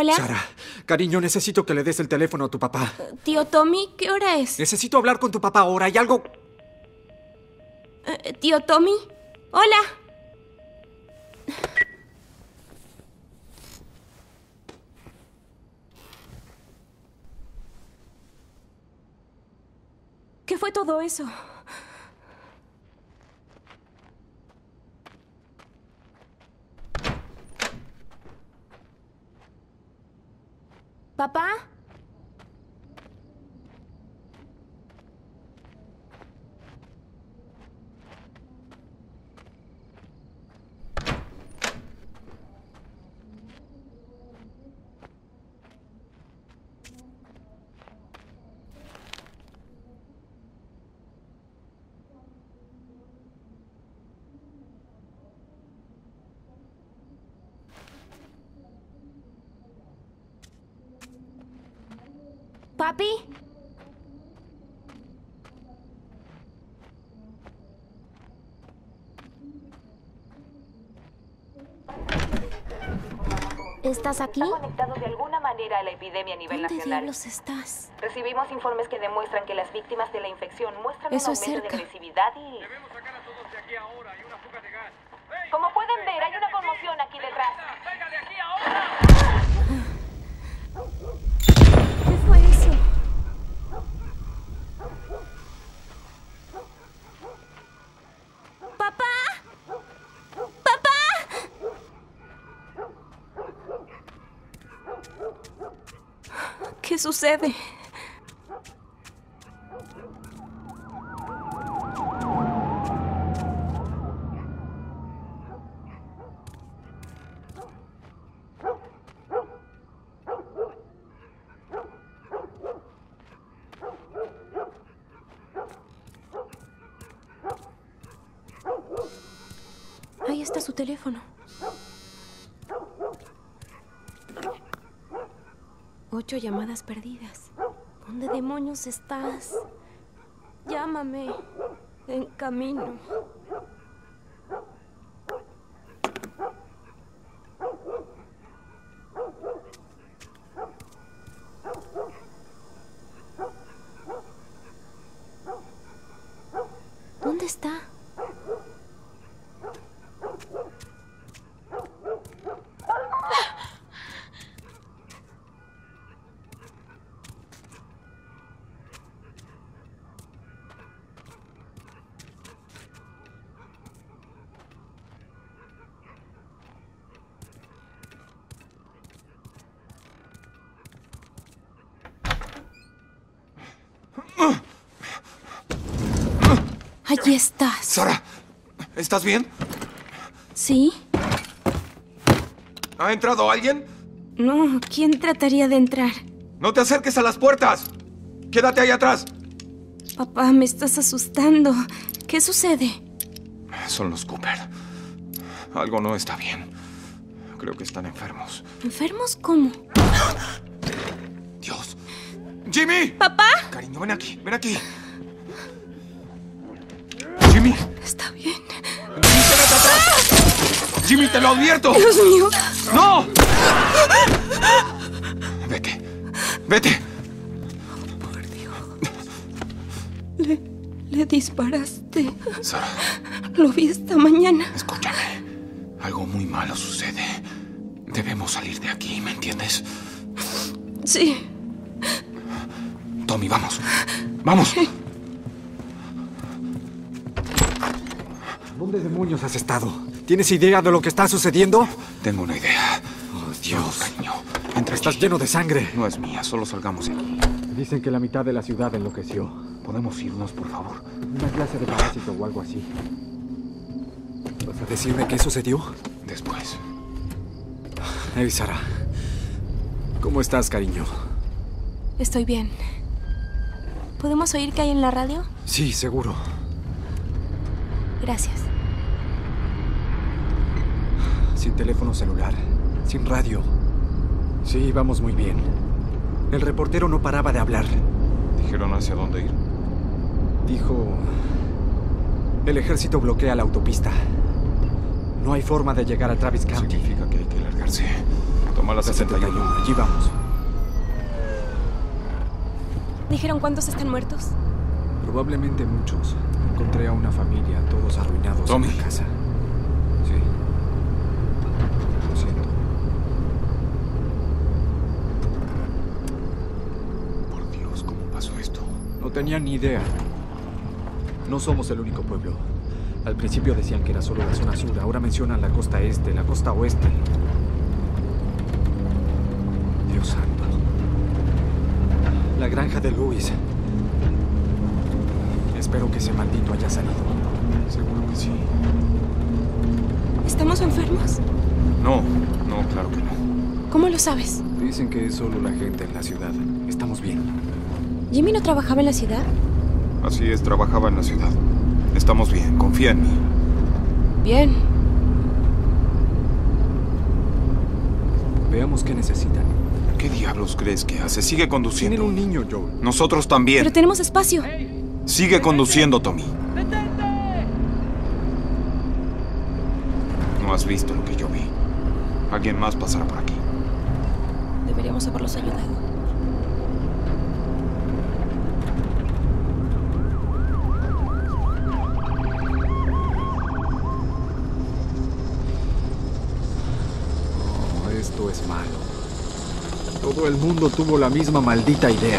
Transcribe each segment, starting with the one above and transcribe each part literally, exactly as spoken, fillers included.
Hola. Sara, cariño, necesito que le des el teléfono a tu papá. Uh, tío Tommy, ¿qué hora es? Necesito hablar con tu papá ahora. ¿Hay algo? Uh, tío Tommy. Hola. ¿Qué fue todo eso? ¿Papá? ¿Papi? ¿Estás aquí? Está conectado de alguna manera a la epidemia a nivel ¿Dónde nacional. diablos estás? Recibimos informes que demuestran que las víctimas de la infección muestran Eso un es aumento cerca. de agresividad y... Debemos sacar a todos de aquí ahora. Hay una fuga de gas. ¡Hey! Como pueden ver, hay una conmoción aquí detrás. ¡Salga de aquí ahora! ¿Qué fue eso? ¡Papá! ¡Papá! ¿Qué sucede? Ahí está su teléfono. Ocho llamadas perdidas. ¿Dónde demonios estás? Llámame. En camino. ¿Dónde está? Allí estás. Sara, ¿estás bien? ¿Sí? ¿Ha entrado alguien? No, ¿quién trataría de entrar? ¡No te acerques a las puertas! ¡Quédate ahí atrás! Papá, me estás asustando. ¿Qué sucede? Son los Cooper. Algo no está bien. Creo que están enfermos. ¿Enfermos cómo? Dios. ¡Jimmy! ¿Papá? Cariño, ven aquí, ven aquí. Jimmy. Está bien. Jimmy, quédate atrás. Jimmy, te lo advierto. Dios mío. ¡No! Vete. Vete. Por Dios. Le, le disparaste. Sara, Lo vi esta mañana. escúchame. Algo muy malo sucede. Debemos salir de aquí, ¿me entiendes? Sí. Tommy, vamos. ¡Vamos! ¿Dónde demonios has estado? ¿Tienes idea de lo que está sucediendo? Tengo una idea. Oh, Dios. Cariño, entra. Estás lleno de sangre. No es mía, solo salgamos de aquí. Dicen que la mitad de la ciudad enloqueció. ¿Podemos irnos, por favor? Una clase de parásito o algo así. ¿Vas a decirme qué sucedió? Después. Hey, Sara. ¿Cómo estás, cariño? Estoy bien. ¿Podemos oír qué hay en la radio? Sí, seguro. Gracias. Sin teléfono celular, sin radio. Sí, vamos muy bien. El reportero no paraba de hablar. ¿Dijeron hacia dónde ir? Dijo... El ejército bloquea la autopista. No hay forma de llegar a Travis County. Significa que hay que largarse. Toma la sesenta y uno. Allí vamos. ¿Dijeron cuántos están muertos? Probablemente muchos. Encontré a una familia, todos arruinados Tommy. en la casa. Sí. Lo siento. Por Dios, ¿cómo pasó esto? No tenía ni idea. No somos el único pueblo. Al principio decían que era solo la zona sur, ahora mencionan la costa este, la costa oeste. Dios santo. La granja de Luis. Espero que ese maldito haya salido. Seguro que sí. ¿Estamos enfermos? No, no, claro que no. ¿Cómo lo sabes? Dicen que es solo la gente en la ciudad. Estamos bien. ¿Jimmy no trabajaba en la ciudad? Así es, trabajaba en la ciudad. Estamos bien, confía en mí. Bien. Veamos qué necesitan. ¿Qué diablos crees que hace? Sigue conduciendo. Tienen un niño, Joel. Nosotros también. Pero tenemos espacio. Sigue conduciendo, Tommy. No has visto lo que yo vi. Alguien más pasará por aquí. Deberíamos haberlos ayudado. Oh, esto es malo. Todo el mundo tuvo la misma maldita idea.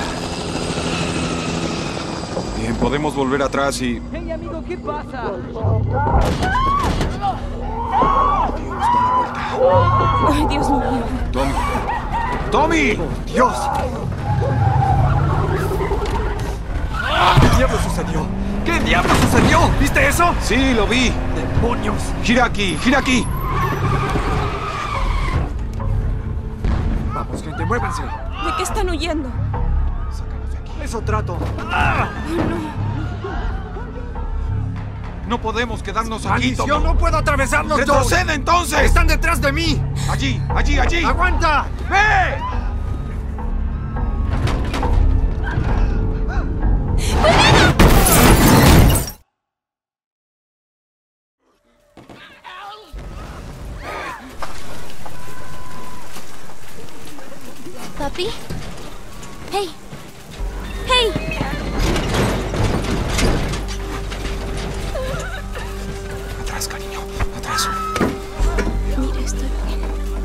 Bien, podemos volver atrás y... Hey, amigo, ¿qué pasa? Dios, da la vuelta. Ay, Dios mío. Tommy. ¡Tommy! ¡Dios! ¿Qué diablo sucedió? ¿Qué diablo sucedió? ¿Viste eso? Sí, lo vi. ¡Demonios! Gira aquí, gira aquí. Vamos, gente, muévanse. ¿De qué están huyendo? Sácanos de aquí. Eso trato. No podemos quedarnos aquí, ¡Maldición! Tommy. ¡No puedo atravesarlos, Joel! ¡Retrocede entonces! ¡Están detrás de mí! Allí, allí, allí. ¡Aguanta! ¡Ve! ¿Papi? ¡Hey! ¡Hey! Atrás, cariño. Atrás. Mira, estoy bien.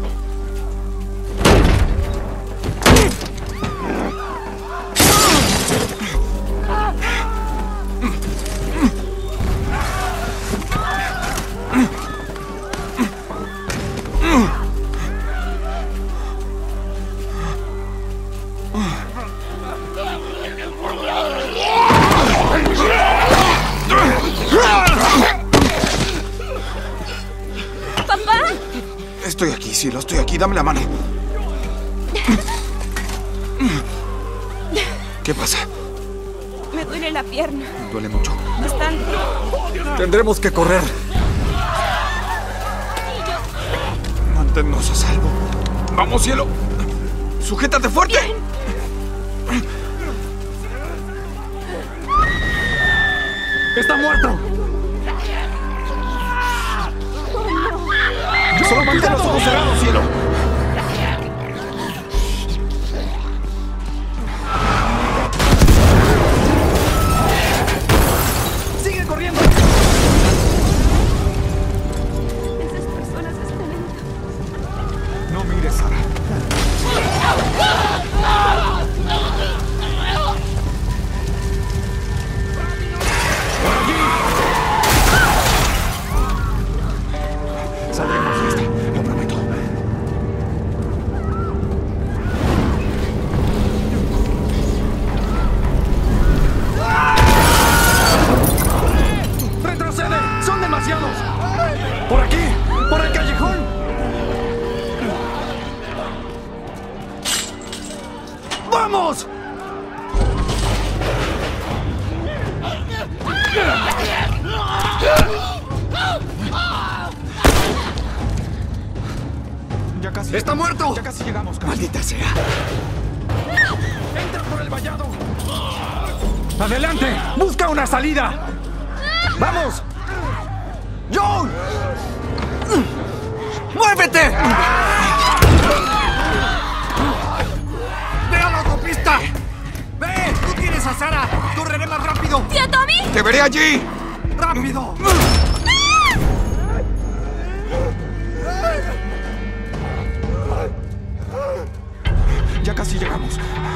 Estoy aquí, cielo, estoy aquí. Dame la mano. ¿Qué pasa? Me duele la pierna. Duele mucho. Bastante. Tendremos que correr. Manténnos a salvo. Vamos, cielo. Sujétate fuerte. ¡Está muerto! Solo mantén los ojos cerrados, cielo. ¡Sigue corriendo! Esas personas están en... No mires, Sara. Saldremos de esta, lo prometo. ¡Retrocede! ¡Son demasiados! ¡Por aquí! ¡Por el callejón! ¡Vamos! Ya casi. ¡Está muerto! Ya casi llegamos, cariño. ¡Maldita sea! ¡Entra por el vallado! ¡Adelante! ¡Busca una salida! ¡Vamos! ¡Joel! ¡Muévete! vista! ¡Ve! ¡Tú tienes a Sara! ¡Correré más rápido! ¡Tío Tommy! ¡Te veré allí! ¡Rápido! Ya casi llegamos.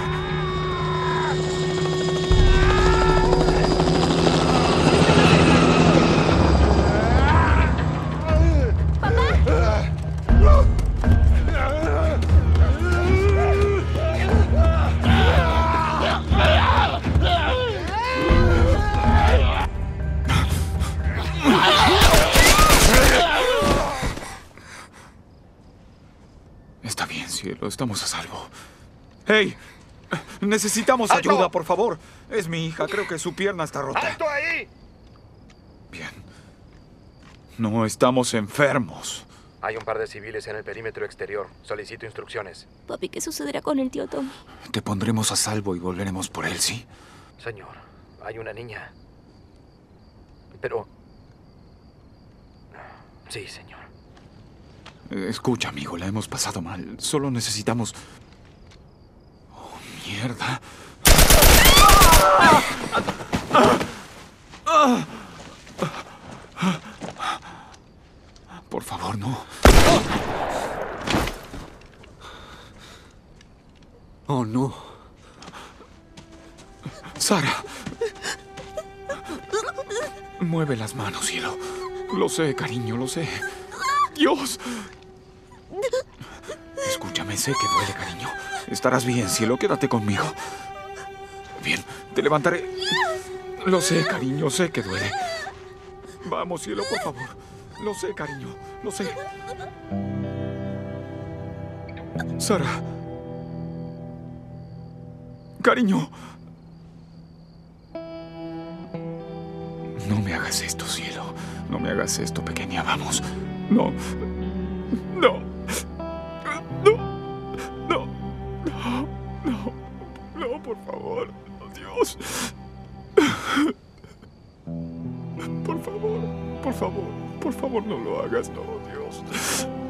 Está bien, cielo. Estamos a salvo. ¡Hey! Necesitamos ¡Alto! ayuda, por favor. Es mi hija. Creo que su pierna está rota. ¡Alto ahí! Bien. No estamos enfermos. Hay un par de civiles en el perímetro exterior. Solicito instrucciones. Papi, ¿qué sucederá con el tío Tommy? Te pondremos a salvo y volveremos por él, ¿sí? Señor, hay una niña. Pero... Sí, señor. Eh, Escucha, amigo, la hemos pasado mal. Solo necesitamos... Oh, mierda. Por favor, no. Oh, no. Sara. Mueve las manos, cielo. Lo sé, cariño, lo sé. Dios. Escúchame, sé que duele, cariño. Estarás bien, cielo. Quédate conmigo. Bien, te levantaré. Lo sé, cariño, sé que duele. Vamos, cielo, por favor. Lo sé, cariño, lo sé. Sara. Cariño. No me hagas esto, cielo. No me hagas esto, pequeña. Vamos. No. No. No. No. No. No. No, por favor. Dios. Por favor. Por favor. Por favor, no lo hagas. No, Dios.